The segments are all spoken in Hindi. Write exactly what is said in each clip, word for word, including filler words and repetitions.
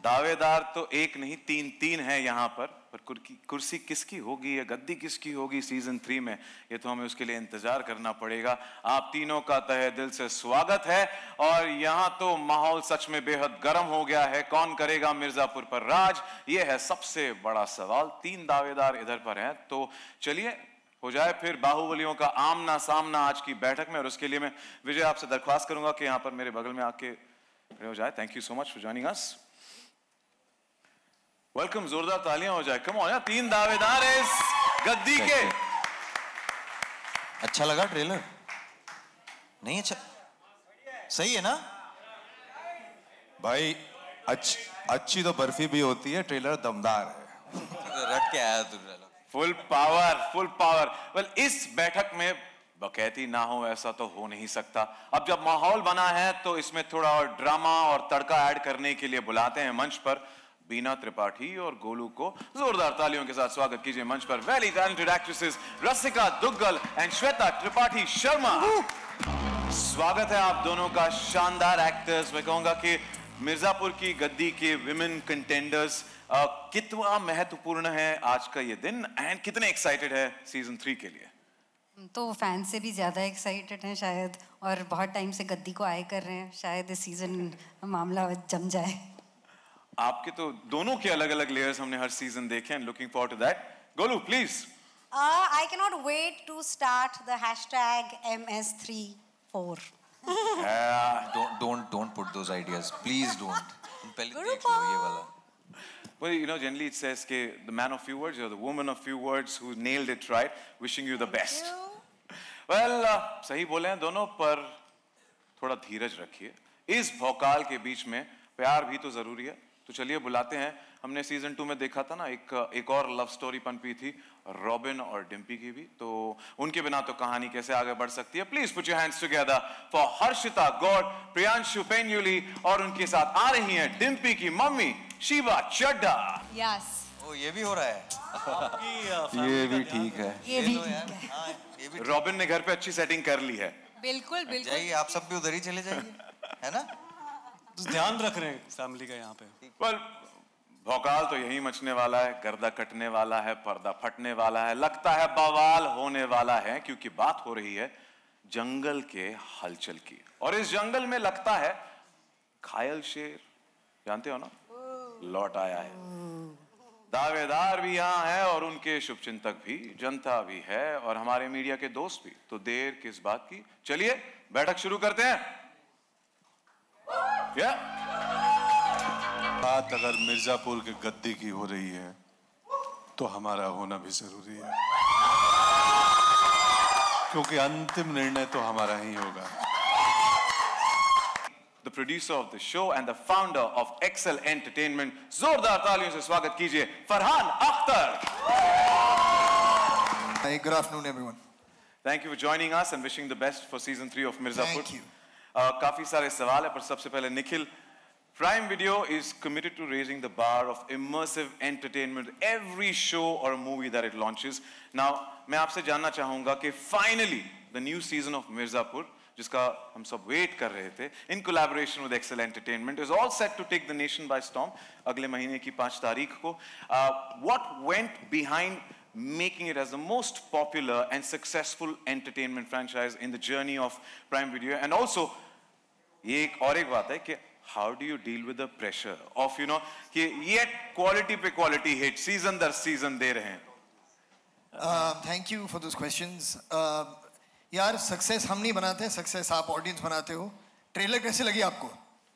दावेदार तो एक नहीं तीन तीन है यहाँ पर, पर कुर्सी किसकी होगी या गद्दी किसकी होगी सीजन थ्री में, ये तो हमें उसके लिए इंतजार करना पड़ेगा। आप तीनों का तहे दिल से स्वागत है और यहाँ तो माहौल सच में बेहद गर्म हो गया है। कौन करेगा मिर्जापुर पर राज, ये है सबसे बड़ा सवाल। तीन दावेदार इधर पर हैं, तो चलिए हो जाए फिर बाहुबलियों का आमना सामना आज की बैठक में। और उसके लिए मैं विजय आपसे दरख्वास्त करूंगा कि यहाँ पर मेरे बगल में आके हो जाए। Thank you so much for joining us. Welcome, जोरदार तालियां हो जाए। कम ऑन यार, तीन दावेदार है इस गद्दी के। अच्छा लगा ट्रेलर? नहीं अच्छा, सही है ना भाई? अच्छी अच्छी तो बर्फी भी होती है, ट्रेलर दमदार है। रट के आया तू। Full power, full power. Well, इस बैठक में बकैती ना हो ऐसा तो हो नहीं सकता। अब जब माहौल बना है तो इसमें थोड़ा और ड्रामा और तड़का ऐड करने के लिए बुलाते हैं मंच पर बीना त्रिपाठी और गोलू को। जोरदार तालियों के साथ स्वागत कीजिए मंच पर very talented actresses Rasika Duggal and Shweta Tripathi Sharma. स्वागत है आप दोनों का। शानदार एक्टर्स। मैं कहूंगा कि मिर्जापुर की गद्दी के विमेन कंटेंडर्स, कितना महत्वपूर्ण है आज का ये दिन एंड कितने एक्साइटेड है सीजन थ्री के लिए? तो फैन से भी ज्यादा एक्साइटेड हैं शायद, और बहुत टाइम से गद्दी को आए कर रहे हैं। शायद इस सीजन मामला जम जाए। आपके तो दोनों के अलग अलग लेयर्स हमने हर सीजन देखे हैं। Looking forward to that. Golu please. I can not wait to start the hashtag M S three four. don't don't don't put those ideas, please don't. पहले देख लो ये वाला। Well, you know, generally it says कि the man of few words or the woman of few words who nailed it right, wishing you the best. Well, uh, सही बोले हैं दोनों, पर थोड़ा धीरज रखिए। इस भौकाल के बीच में प्यार भी तो जरूरी है। तो चलिए बुलाते हैं। हमने सीजन टू में देखा था ना, एक एक और लव स्टोरी पनपी थी रॉबिन और डिम्पी की भी, तो उनके बिना तो कहानी कैसे आगे बढ़ सकती है। Please put your hands together for Harshita Gaur, Priyanshu Painyuli और उनके साथ आ रही हैं डिम्पी की मम्मी शिवा चड्ढा। यस। ओ ये भी हो रहा है। ये भी ठीक है। ये भी ठीक है। रॉबिन ने घर पे अच्छी सेटिंग कर ली है। बिल्कुल बिल्कुल। जाइए आप सब भी उधर ही चले जाइए, है ना? ध्यान रख रहे हैं फैमिली का यहाँ पे। well, भौकाल तो यही मचने वाला है, गर्दा कटने वाला है, पर्दा फटने वाला है, लगता है बवाल होने वाला है, क्योंकि बात हो रही है जंगल के हलचल की। और इस जंगल में लगता है घायल शेर, जानते हो ना, लौट आया है। दावेदार भी यहाँ है और उनके शुभचिंतक भी, जनता भी है और हमारे मीडिया के दोस्त भी। तो देर किस बात की, चलिए बैठक शुरू करते हैं। Yeah. बात अगर मिर्जापुर के गद्दी की हो रही है तो हमारा होना भी जरूरी है, क्योंकि अंतिम निर्णय तो हमारा ही होगा। The producer of the show and the founder of Excel Entertainment, जोरदार तालियों से स्वागत कीजिए Farhan Akhtar. Hey, good afternoon everyone. Thank you for joining us and wishing the best for season three of Mirzapur. Thank you. Uh, काफी सारे सवाल है, पर सबसे पहले Nikhil, Prime Video is committed to raising the bar of immersive entertainment every show or movie that it launches. Now, मैं आपसे जानना चाहूँगा कि finally the new season of Mirzapur, जिसका हम सब वेट कर रहे थे, in collaboration with Excel Entertainment, is all set to take the nation by storm. अगले महीने की पाँच तारीख को. Uh, what went behind making it as the most popular and successful entertainment franchise in the journey of Prime Video? And also, ये एक और एक बात है कि how do you deal with the pressure of, you know, कि yet quality पे quality hit season दर season दे रहे हैं? Uh, thank you for those questions. Uh, यार सक्सेस हम नहीं बनाते हैं, सक्सेस आप ऑडियंस बनाते हो। ट्रेलर कैसे लगी आपको?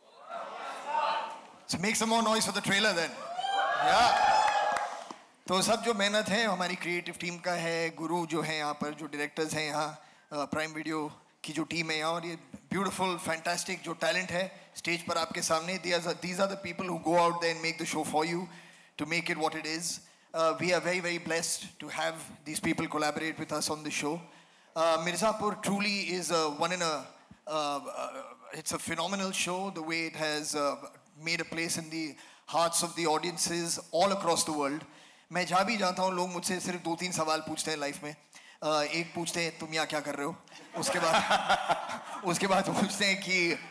So make some more noise for the trailer then. Yeah. तो सब जो मेहनत है हमारी क्रिएटिव टीम का है, गुरु जो है यहाँ पर, जो डायरेक्टर्स हैं यहाँ प्राइम वीडियो की जो टीम है यहाँ, और ये ब्यूटीफुल फैंटास्टिक जो टैलेंट है स्टेज पर आपके सामने, these are the people who go out there and make the show for you to make it what it is. Uh, we are very very blessed to have these people collaborate with us on the show. Uh, Mirzapur truly is a one in a uh, uh, it's a phenomenal show, the way it has uh, made a place in the hearts of the audiences all across the world. मैं जहाँ भी जाता हूँ लोग मुझसे सिर्फ दो तीन सवाल पूछते हैं लाइफ में। uh, एक पूछते हैं तुम यहाँ क्या कर रहे हो, उसके बाद उसके बाद पूछते हैं कि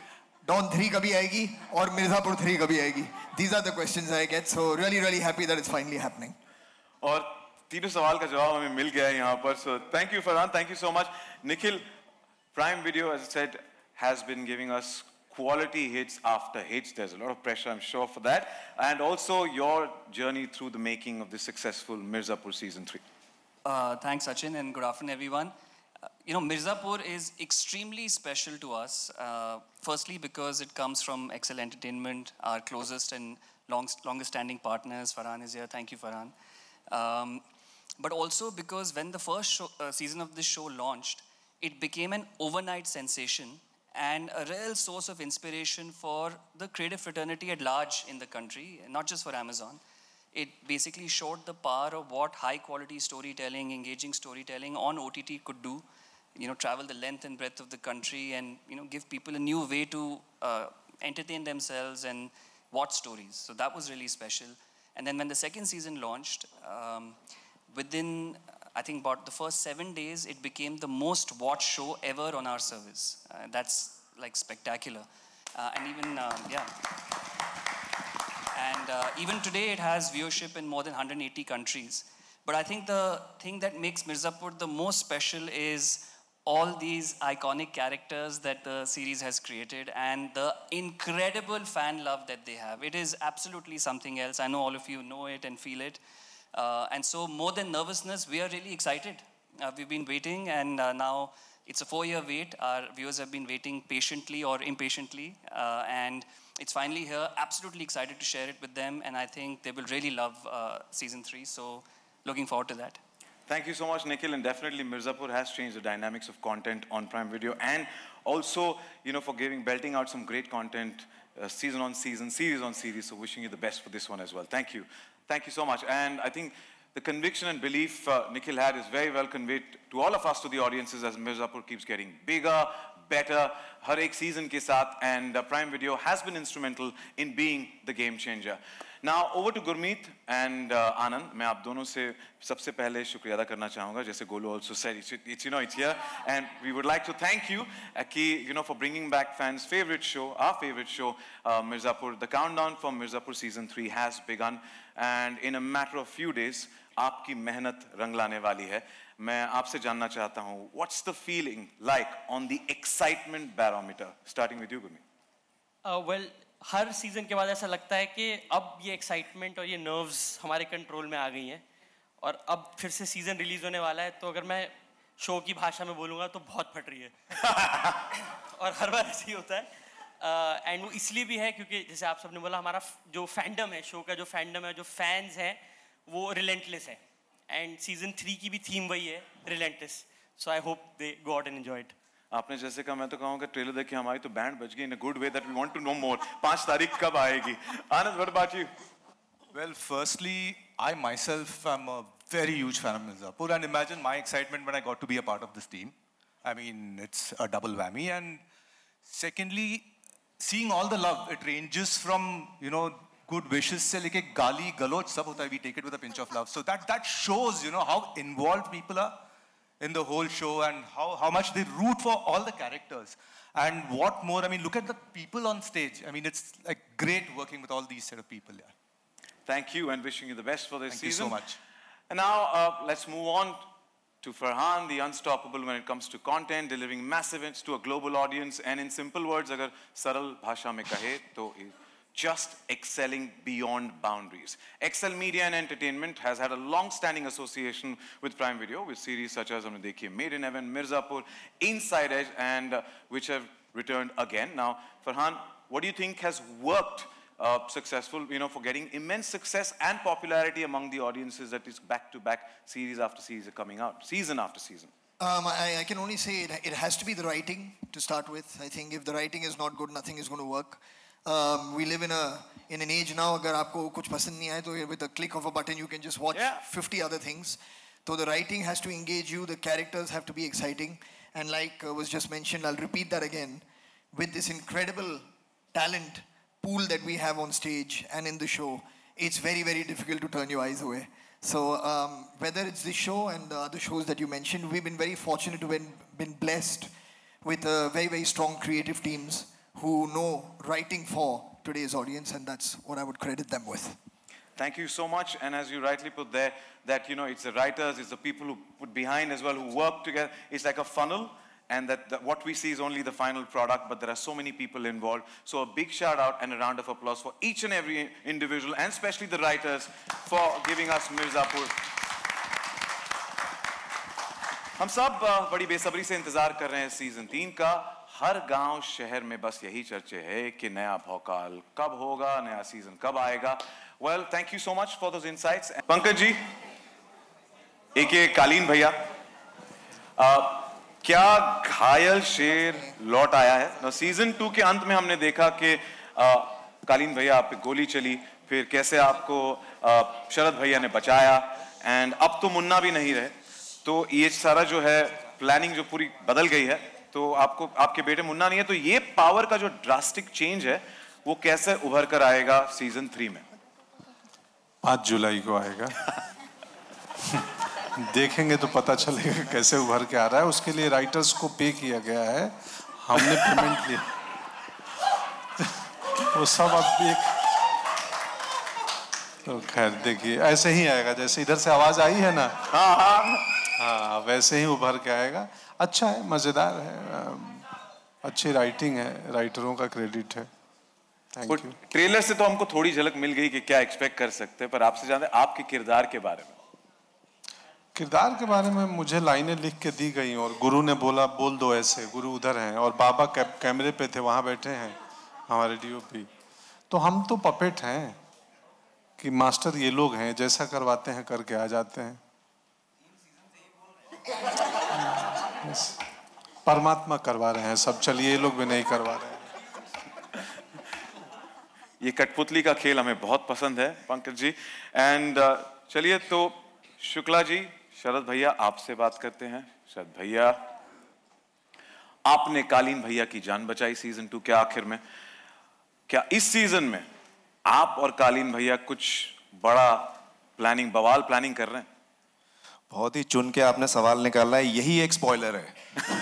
Dawn three कभी आएगी और मिर्ज़ापुर three कभी आएगी? These are the questions I get. So really really happy that it's finally happening. और तीनों सवाल का जवाब हमें मिल गया है यहाँ पर. So thank you Farhan, thank you so much. Nikhil, Prime Video, as I said, has been giving us quality hits after hits. There's a lot of pressure, I'm sure, for that. And also your journey through the making of the successful Mirzapur season three. Uh, thanks, Sachin, and good afternoon, everyone. Uh, you know, Mirzapur is extremely special to us. Uh, firstly, because it comes from Excel Entertainment, our closest and long, longest-standing partners. Farhan is here. Thank you, Farhan. Um, but also because when the first show, uh, season of this show launched, it became an overnight sensation and a real source of inspiration for the creative fraternity at large in the country, not just for Amazon. It basically showed the power of what high-quality storytelling, engaging storytelling on O T T could do. You know, travel the length and breadth of the country and, you know, give people a new way to uh, entertain themselves and watch stories. So that was really special. And then when the second season launched, um, within, I think, about the first seven days, it became the most watched show ever on our service. Uh, that's, like, spectacular. Uh, and even, um, yeah. And uh, even today, it has viewership in more than one hundred eighty countries. But I think the thing that makes Mirzapur the most special is all these iconic characters that the series has created and the incredible fan love that they have. It is absolutely something else. I know all of you know it and feel it. Uh, and so more than nervousness, we are really excited. Uh, we've been waiting, and uh, now it's a four-year wait. Our viewers have been waiting patiently or impatiently. Uh, and it's finally here. Absolutely excited to share it with them. And I think they will really love uh, season three. So looking forward to that. Thank you so much, Nikhil. And definitely Mirzapur has changed the dynamics of content on Prime Video. And also, you know, for giving, belting out some great content, uh, season on season, series on series. So wishing you the best for this one as well. Thank you. Thank you so much. And I think the conviction and belief uh, Nikhil had is very well conveyed to all of us, to the audiences, as Mirzapur keeps getting bigger, better, har ek season ke saath, and uh, Prime Video has been instrumental in being the game changer. Now, over to Gurmeet and uh, Anand. मैं आप दोनों से सबसे पहले शुक्रिया अदा करना चाहूँगा. जैसे Golu also said, it's, it's, you know, it's here. And we would like to thank you, uh, ki, you know, for bringing back fans' favorite show, our favorite show, uh, Mirzapur. The countdown for Mirzapur season three has begun. And in a matter of few days, आपकी मेहनत रंग लाने वाली है. मैं आपसे जानना चाहता हूँ, what's the feeling like on the excitement barometer? Starting with you, Gurmeet. Uh, well, हर सीजन के बाद ऐसा लगता है कि अब ये एक्साइटमेंट और ये नर्व्स हमारे कंट्रोल में आ गई हैं और अब फिर से सीजन रिलीज होने वाला है. तो अगर मैं शो की भाषा में बोलूँगा तो बहुत फट रही है और हर बार ऐसे ही होता है. एंड uh, वो इसलिए भी है क्योंकि जैसे आप सबने बोला, हमारा जो फैंडम है, शो का जो फैंडम है, जो फैंस हैं, वो रिलेंटलेस है. एंड सीजन थ्री की भी थीम वही है, relentless. So I hope they go out and enjoy it. आपने जैसे कहा, मैं तो कहूँगा ट्रेलर देख के हमारी तो बैंड बज गई in a good way that we want to know more. पाँच तारीख कब आएगी? Anand, what about you? Well, firstly, I myself am a very huge fan of Mirzapur, and imagine my excitement when I got to be a part of this team. I mean, it's a double whammy. And secondly, seeing all the love, it ranges from, you know, good wishes se leke gali, galoch, sab hota hai. We take it with a pinch of love. So that, that shows, you know, how involved people are in the whole show and how, how much they root for all the characters. And what more, I mean, look at the people on stage. I mean, it's like great working with all these set of people. Yeah. Thank you, and wishing you the best for this Thank season. you so much. And now, uh, let's move on to Farhan, the unstoppable when it comes to content, delivering massive hits to a global audience. And in simple words, agar saral bhasha mein kahe, to just excelling beyond boundaries. Excel Media and Entertainment has had a long-standing association with Prime Video, with series such as Humne Dekhi, Made in Heaven, Mirzapur, Inside Edge, and uh, which have returned again. Now, Farhan, what do you think has worked uh, successful, you know, for getting immense success and popularity among the audiences that is back-to-back series after series are coming out, season after season? Um, I, I can only say it, it has to be the writing to start with. I think if the writing is not good, nothing is going to work. Um, we live in a in an age now, agar aapko kuch pasand nahi aaye, to with a click of a button you can just watch yeah. fifty other things. So the writing has to engage you, the characters have to be exciting, and like uh, was just mentioned, I'll repeat that again, with this incredible talent pool that we have on stage and in the show, it's very, very difficult to turn your eyes away. So um, whether it's this show and the other shows that you mentioned, we've been very fortunate to have been, been blessed with uh, very, very strong creative teams who know writing for today's audience, and that's what I would credit them with. Thank you so much. And as you rightly put there, that, you know, it's the writers, it's the people who put behind as well, who work together. It's like a funnel, and that, that what we see is only the final product, but there are so many people involved. So a big shout out and a round of applause for each and every individual, and especially the writers, for giving us Mirzapur. हम सब बड़ी बेसब्री से इंतजार कर रहे हैं सीजन तीन का। हर गांव शहर में बस यही चर्चे है कि नया भौकाल कब होगा, नया सीजन कब आएगा। Well, thank you so much for those insights. Pankaj ji, एक ये कालीन भैया, क्या घायल शेर लौट आया है? ना सीजन टू के अंत में हमने देखा कि कालीन भैया आप पे गोली चली, फिर कैसे आपको आ, शरद भैया ने बचाया, एंड अब तो मुन्ना भी नहीं रहे, तो ये सारा जो है प्लानिंग जो पूरी बदल गई है, तो आपको आपके बेटे मुन्ना नहीं है, तो ये पावर का जो ड्रास्टिक चेंज है वो कैसे उभर कर आएगा सीजन थ्री में? पाँच जुलाई को आएगा। देखेंगे तो पता चलेगा कैसे उभर के आ रहा है। उसके लिए राइटर्स को पे किया गया है, हमने पेमेंट लिया, वो सब अब एक, तो खैर देखिए ऐसे ही आएगा जैसे इधर से आवाज आई है ना, हाँ हाँ हाँ वैसे ही उभर के आएगा। अच्छा है, मजेदार है, अच्छी राइटिंग है, राइटरों का क्रेडिट है। Thank you. ट्रेलर से तो हमको थोड़ी झलक मिल गई कि क्या एक्सपेक्ट कर सकते हैं, पर आपसे जानते हैं आपके किरदार के बारे में। किरदार के बारे में मुझे लाइनें लिख के दी गई और गुरु ने बोला बोल दो ऐसे, गुरु उधर हैं और बाबा कैमरे पे थे, वहां बैठे हैं हमारे डीओपी। तो हम तो पपेट हैं कि मास्टर ये लोग हैं, जैसा करवाते हैं करके आ जाते हैं। परमात्मा करवा रहे हैं सब, चलिए ये लोग भी नहीं करवा रहे हैं। ये कठपुतली का खेल हमें बहुत पसंद है पंकज जी। एंड uh, चलिए तो शुक्ला जी, शरद भैया आपसे बात करते हैं। शरद भैया, आपने कालीन भैया की जान बचाई सीजन टू के आखिर में, क्या इस सीजन में आप और कालीन भैया कुछ बड़ा प्लानिंग, बवाल प्लानिंग कर रहे हैं? बहुत ही चुन के आपने सवाल निकाला है, यही एक स्पॉइलर है।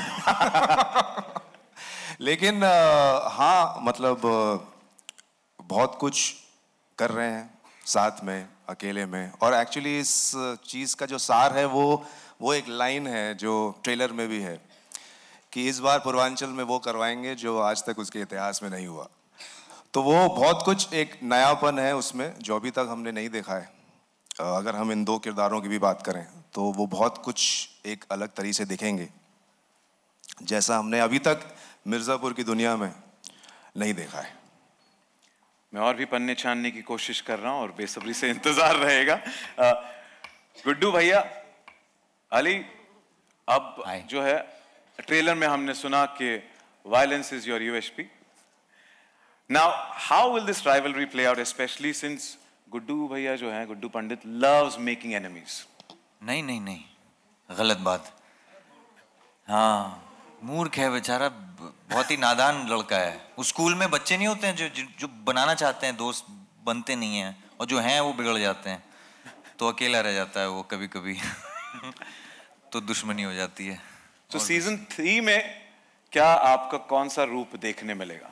लेकिन हाँ, मतलब बहुत कुछ कर रहे हैं साथ में, अकेले में। और एक्चुअली इस चीज़ का जो सार है वो वो एक लाइन है जो ट्रेलर में भी है कि इस बार पूर्वांचल में वो करवाएंगे जो आज तक उसके इतिहास में नहीं हुआ। तो वो बहुत कुछ एक नयापन है उसमें जो अभी तक हमने नहीं देखा है। अगर हम इन दो किरदारों की भी बात करें तो वो बहुत कुछ एक अलग तरीके से दिखेंगे जैसा हमने अभी तक मिर्ज़ापुर की दुनिया में नहीं देखा है। मैं और भी पन्ने छानने की कोशिश कर रहा हूं और बेसब्री से इंतजार रहेगा। गुड्डू भैया, अली, अब जो है ट्रेलर में हमने सुना कि violence is your USP. Now how will this rivalry play out, specially since Guddu भैया जो है, Guddu Pandit loves making enemies? नहीं नहीं नहीं, गलत बात। हाँ, मूर्ख है बेचारा, बहुत ही नादान लड़का है। उस स्कूल में बच्चे नहीं होते हैं जो जो बनाना चाहते हैं, दोस्त बनते नहीं हैं, और जो हैं वो बिगड़ जाते हैं, तो अकेला रह जाता है वो कभी कभी। तो दुश्मनी हो जाती है। तो सीजन थ्री में क्या आपका कौन सा रूप देखने मिलेगा?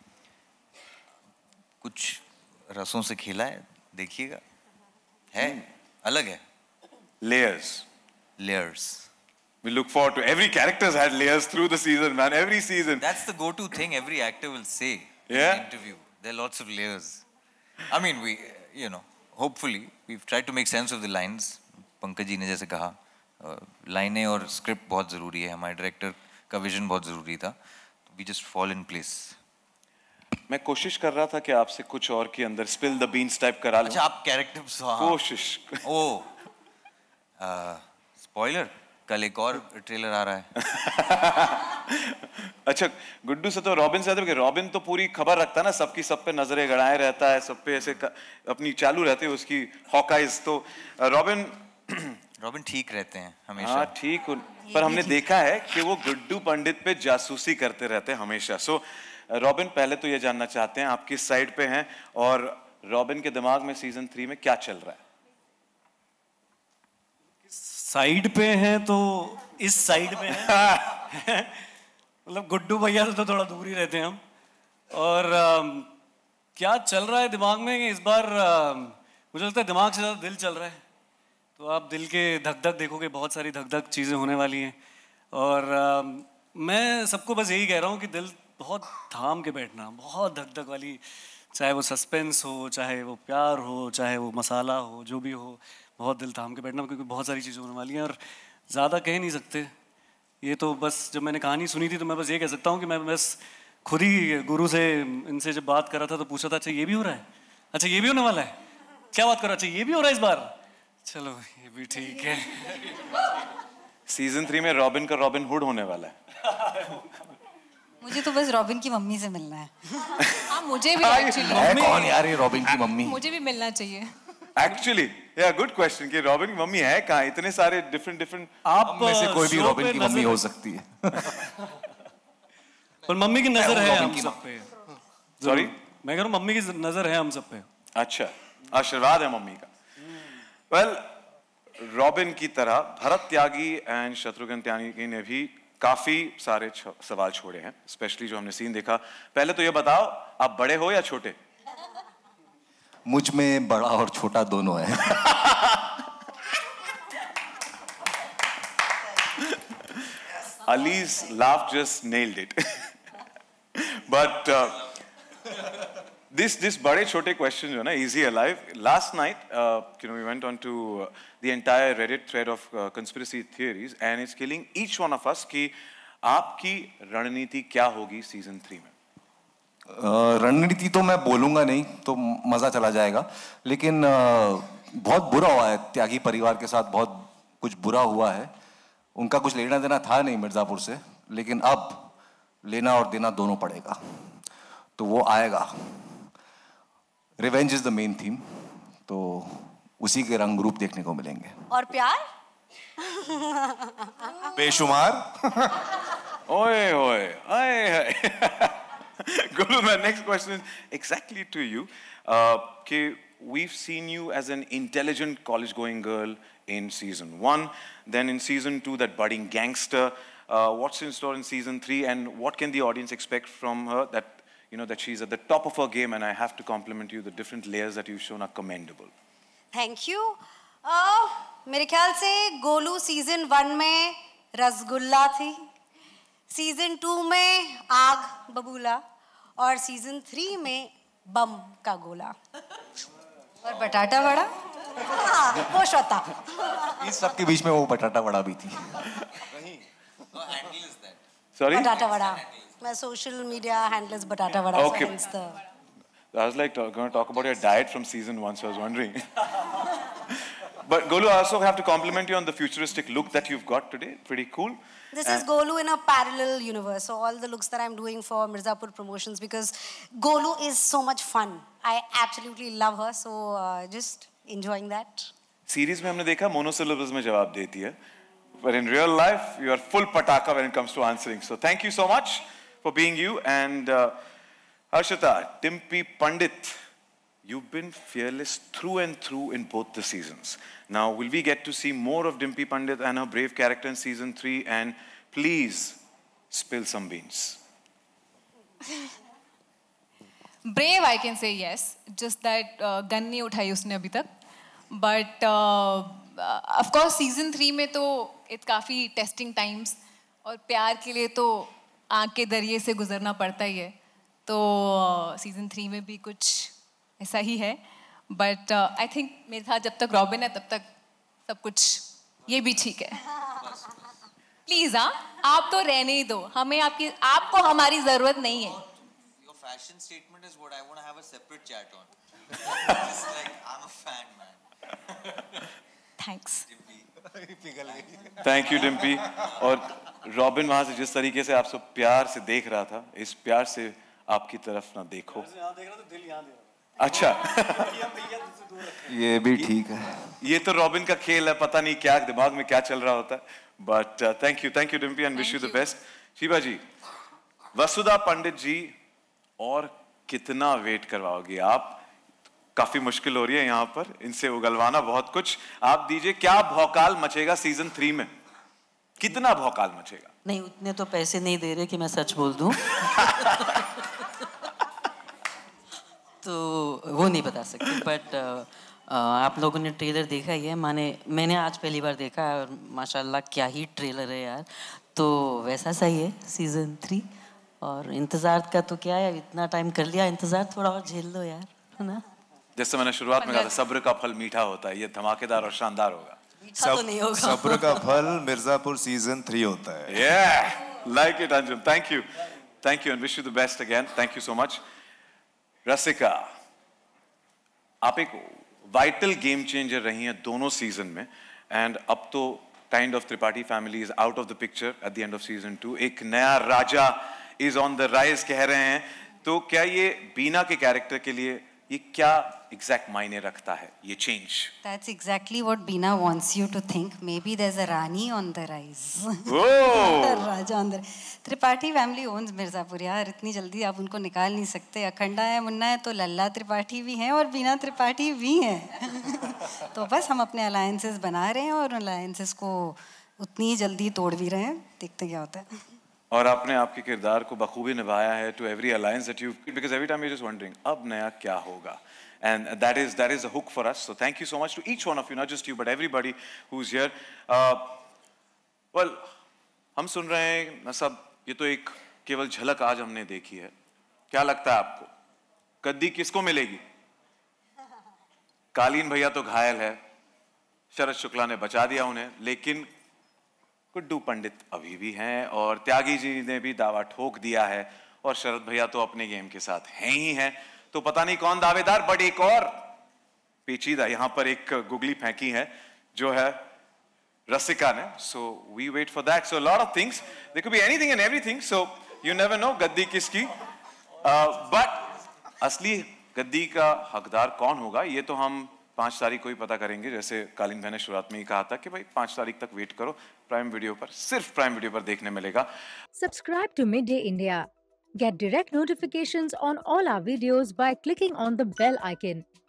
कुछ रसों से खेला है, देखिएगा, है अलग है। Layers. Layers. We look forward to every character's had layers through the season, man. Every season. That's the go-to thing every actor will say in Yeah? an interview. There are lots of layers. I mean, we, you know, hopefully we've tried to make sense of the lines. Pankaj ji ने जैसे कहा, लाइनें और स्क्रिप्ट बहुत जरूरी है, हमारे डायरेक्टर का विजन बहुत जरूरी था। We just fall in place. मैं कोशिश कर रहा था कि आपसे कुछ और के अंदर स्पिल द बीन्स टाइप करा लूं। अच्छा, आप कैरेक्टर्स, कोशिश। ओ, स्पॉइलर, कल एक और ट्रेलर आ रहा है। अच्छा, गुड्डू से तो रॉबिन से कि रॉबिन तो पूरी खबर रखता है ना, सबकी सब पे नजरें गड़ाए रहता है, सब पे ऐसे अपनी चालू रहती है उसकी हॉकाइज। तो रॉबिन रॉबिन ठीक रहते हैं हमेशा। हाँ ठीक, पर हमने देखा है कि वो गुड्डू पंडित पे जासूसी करते रहते हैं हमेशा। सो रॉबिन, पहले तो ये जानना चाहते हैं आप किस साइड पे हैं और रॉबिन के दिमाग में सीजन थ्री में क्या चल रहा है? साइड पे हैं तो इस साइड पे हैं। मतलब गुड्डू भैया से तो थोड़ा दूर ही रहते हैं हम, और um, क्या चल रहा है दिमाग में कि इस बार um, मुझे लगता है दिमाग से ज़्यादा दिल चल रहा है। तो आप दिल के धक धक देखोगे, बहुत सारी धक धक चीज़ें होने वाली हैं। और um, मैं सबको बस यही कह रहा हूँ कि दिल बहुत थाम के बैठना, बहुत धक धक वाली, चाहे वो सस्पेंस हो, चाहे वो प्यार हो, चाहे वो मसाला हो, जो भी हो, बहुत दिल थाम के बैठना, क्योंकि बहुत सारी चीज़ें होने वाली हैं और ज़्यादा कह नहीं सकते। ये तो बस जब मैंने कहानी सुनी थी तो मैं बस ये कह सकता हूँ कि मैं बस खुद ही गुरु से इनसे जब बात कर रहा था तो पूछा था, अच्छा ये भी हो रहा है, अच्छा ये भी होने वाला है, क्या बात करो, अच्छा ये भी हो रहा है इस बार, चलो ये भी ठीक है। सीजन थ्री में रॉबिन का रॉबिन हुड होने वाला है। मुझे तो बस रॉबिन की मम्मी से मिलना है। हाँ मुझे भी एक्चुअली। है कौन यार ये रॉबिन की मम्मी? मुझे भी मिलना चाहिए। एक्चुअली या गुड क्वेश्चन कि रॉबिन की मम्मी है कहाँ? इतने सारे डिफरेंट डिफरेंट, आप में से कोई भी रॉबिन की मम्मी हो सकती है। पर मम्मी की नजर है हम सब पे। सॉरी, मैं कह रहा हूँ मम्मी की नजर है हम सब पे। अच्छा, आशीर्वाद है मम्मी का। वेल, रॉबिन की तरह भरत त्यागी एंड शत्रुघ्न त्यागी ने भी काफी सारे सवाल छोड़े हैं, स्पेशली जो हमने सीन देखा। पहले तो ये बताओ, आप बड़े हो या छोटे? मुझ में बड़ा और छोटा दोनों है। Ali's laugh just nailed it. But uh, this this बड़े छोटे questions जो है ना, easy alive. Last night, uh, you know, we went on to uh, the entire Reddit thread of uh, conspiracy theories, and it's killing each one of us कि आपकी रणनीति क्या होगी सीजन थ्री में? रणनीति तो मैं बोलूंगा नहीं तो मजा चला जाएगा, लेकिन बहुत बुरा हुआ है त्यागी परिवार के साथ, बहुत कुछ बुरा हुआ है। उनका कुछ लेना देना था नहीं मिर्जापुर से, लेकिन अब लेना और देना दोनों पड़ेगा, तो वो आएगा। Revenge is the main theme, तो उसी के रंग रूप देखने को मिलेंगे। और प्यार? बेशुमार। ओए ओए ओए। Guru, my next question is exactly to you. Uh, okay, we've seen you as an intelligent college-going girl in season one. Then in season two, that budding gangster. Uh, what's in store in season three, and what can the audience expect from her? That you know that she's at the top of her game, and I have to compliment you. The different layers that you've shown are commendable. Thank you. Uh, मेरे ख्याल से गोलू सीजन वन में रसगुल्ला थी, सीजन टू में आग बबूला, और सीजन थ्री में बम का गोला और बटाटा वड़ा। हाँ, वो श्वेता। इस सब के बीच में वो बटाटा वड़ा भी थी। Sorry? बटाटा vada. My social media handle is बटाटा vada. Okay. So hence the... I was like going to talk about your diet from season one, so I was wondering. But Golu, I also have to compliment you on the futuristic look that you've got today. Pretty cool. This and is Golu in a parallel universe. So all the looks that I'm doing for Mirzapur Promotions, because Golu is so much fun. I absolutely love her. So uh, just enjoying that. Series में हमने देखा monosyllables में जवाब देती है. But in real life, you are full pataka when it comes to answering. So thank you so much for being you. And uh, Harshita, Dimpy Pandit, you've been fearless through and through in both the seasons. Now, will we get to see more of Dimpy Pandit and her brave character in season three? And please, spill some beans. Brave, I can say yes. Just that uh, gun नहीं उठाई उसने अभी तक. But uh, uh, of course, season three में तो it's काफी testing times, और प्यार के लिए तो आँख के दरिये से गुजरना पड़ता ही है. तो uh, season three में भी कुछ ऐसा ही है. But uh, I think मेरे साथ जब तक रॉबिन है तब तक सब कुछ ये भी ठीक है. Please हाँ, आप तो रहने ही दो. हमें आपकी आपको हमारी जरूरत नहीं है. Your fashion statement is what I want to have a separate chat on. Just like I'm a fan, man. Thanks. Thank you, Dimpy. और रॉबिन वहाँ से जिस तरीके से आप सब प्यार से देख रहा था, इस प्यार से आपकी तरफ ना देखो. अच्छा. ये भी ठीक है. ये तो रॉबिन का खेल है, पता नहीं क्या दिमाग में क्या चल रहा होता है. But uh, thank you, thank you, Dimpy, and wish you the best. Shiva ji, वसुधा पंडित जी, और कितना वेट करवाओगे आप? काफी मुश्किल हो रही है यहाँ पर इनसे उगलवाना बहुत कुछ. आप दीजिए, क्या भौकाल मचेगा सीजन थ्री में? कितना भौकाल मचेगा? नहीं, उतने तो पैसे नहीं दे रहे कि मैं सच बोल दूं. तो वो नहीं बता सकते, बट आप लोगों ने ट्रेलर देखा ही है, माने मैंने आज पहली बार देखा है और माशाल्लाह क्या ही ट्रेलर है यार। तो वैसा सही है सीजन थ्री, और इंतज़ार का तो क्या है, इतना टाइम कर लिया इंतज़ार, थोड़ा और झेल लो यार, है ना। जैसे मैंने शुरुआत में कहा था, सब्र का फल मीठा होता है, ये धमाकेदार और शानदार होगा। मीठा तो नहीं होगा। सब्र का फल मिर्जापुर सीजन थ्री होता है। Yeah, like it, Anjum. Thank you, thank you, and wish you the best again. Thank you so much. रसिका, आप एक वाइटल गेम चेंजर रही हैं दोनों सीजन में, एंड अब तो kind of Tripathi family is out of the picture at the end of season two. एक नया raja is on the rise कह रहे हैं, तो क्या ये बीना के कैरेक्टर के लिए ये क्या एग्जैक्ट मायने रखता है ये change? That's exactly what Beena wants you to think. Maybe there's a Rani on the rise. Oh! Raja on the Tripathi family owns Mirzapur यार, इतनी जल्दी आप उनको निकाल नहीं सकते। अखंडा है, मुन्ना है, तो लल्ला त्रिपाठी भी हैं और बीना त्रिपाठी भी हैं। तो बस हम अपने अलायंसेस बना रहे हैं और अलायंसेस को उतनी ही जल्दी तोड़ भी रहे हैं, देखते क्या होता है। और आपने आपके किरदार को बखूबी निभाया है to every alliance that you, because every time you just wondering अब नया क्या होगा, and that is that is a hook for us. So thank you so much to each one of you, not just you but everybody who's here. uh, well हम सुन रहे हैं ना सब, ये तो एक केवल झलक आज हमने देखी है। क्या लगता है आपको गद्दी किसको मिलेगी? कालीन भैया तो घायल है, शरद शुक्ला ने बचा दिया उन्हें, लेकिन गुड्डू पंडित अभी भी हैं और त्यागी जी ने भी दावा ठोक दिया है, और शरद भैया तो अपने गेम के साथ हैं ही हैं। तो पता नहीं कौन दावेदार, बट एक और पेचीदा यहाँ पर एक गुगली फेंकी है जो है रसिका ने। So we wait for that. So lot of things, there could be anything and everything, so you never know गद्दी किसकी। बट असली गद्दी का हकदार कौन होगा ये तो हम पांच तारीख को ही पता करेंगे। जैसे कालीन भाई ने शुरुआत में ही कहा था कि भाई पांच तारीख तक वेट करो, प्राइम वीडियो पर, सिर्फ प्राइम वीडियो पर देखने मिलेगा। Subscribe to mid day India. Get direct notifications on all our videos by clicking on the bell icon.